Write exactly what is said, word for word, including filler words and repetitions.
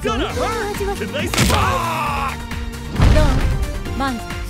It's gonna hurt! Nice. どう満足